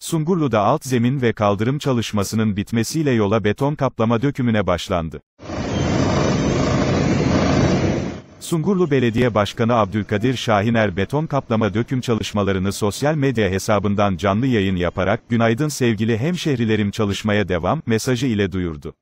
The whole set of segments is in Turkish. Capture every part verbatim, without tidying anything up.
Sungurlu'da alt zemin ve kaldırım çalışmasının bitmesiyle yola beton kaplama dökümüne başlandı. Sungurlu Belediye Başkanı Abdülkadir Şahiner beton kaplama döküm çalışmalarını sosyal medya hesabından canlı yayın yaparak, "Günaydın sevgili hemşehrilerim, çalışmaya devam" mesajı ile duyurdu.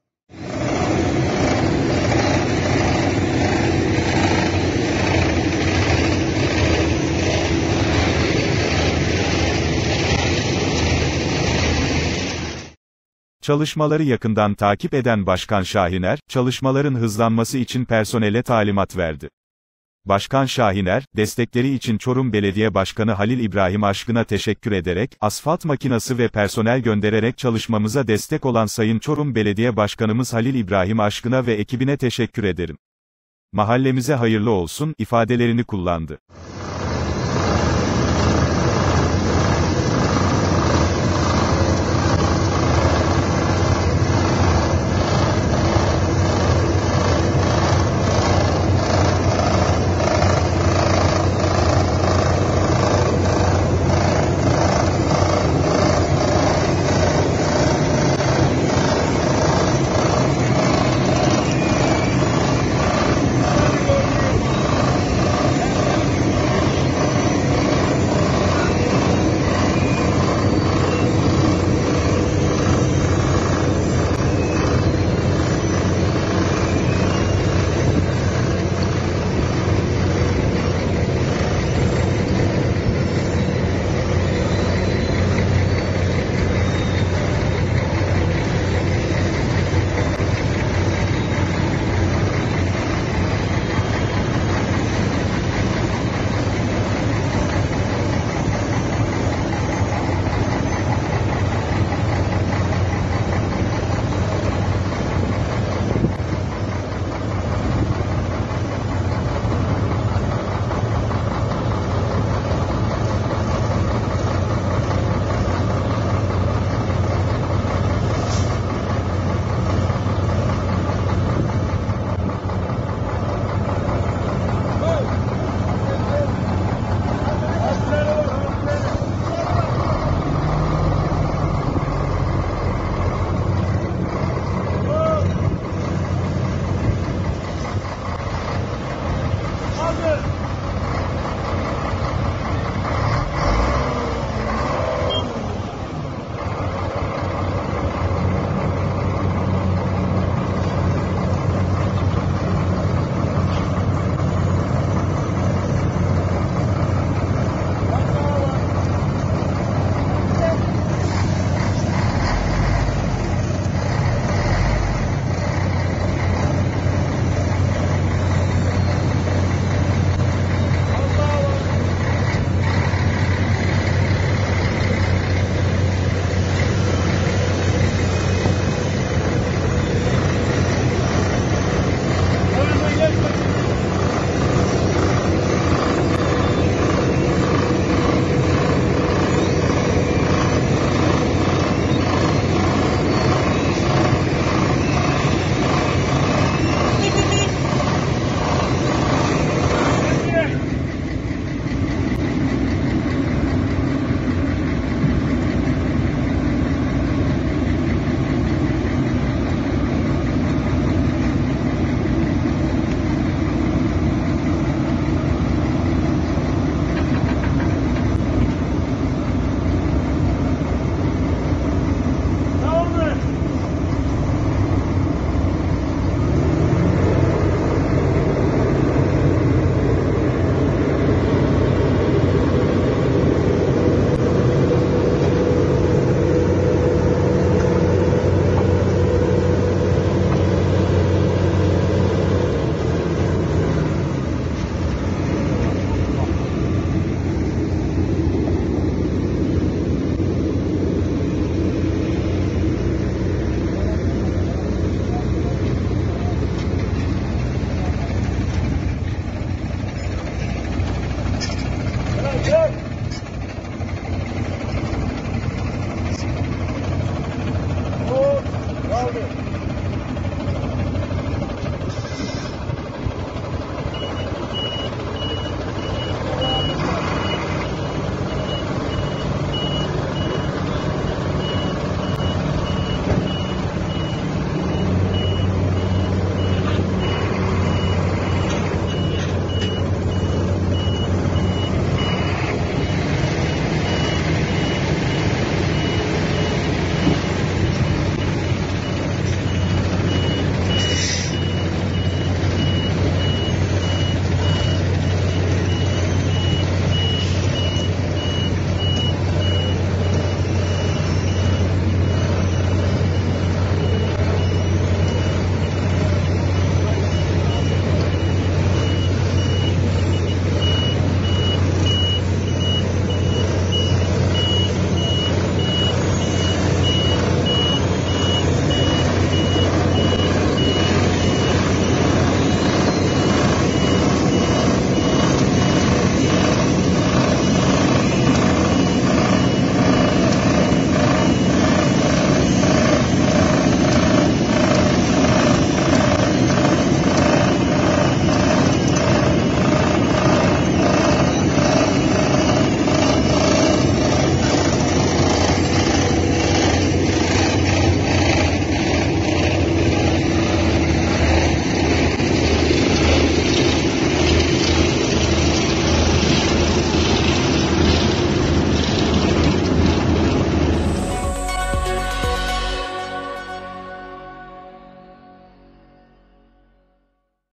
Çalışmaları yakından takip eden Başkan Şahiner, çalışmaların hızlanması için personele talimat verdi. Başkan Şahiner, destekleri için Çorum Belediye Başkanı Halil İbrahim Aşkın'a teşekkür ederek, asfalt makinası ve personel göndererek çalışmamıza destek olan Sayın Çorum Belediye Başkanımız Halil İbrahim Aşkın'a ve ekibine teşekkür ederim. Mahallemize hayırlı olsun ifadelerini kullandı.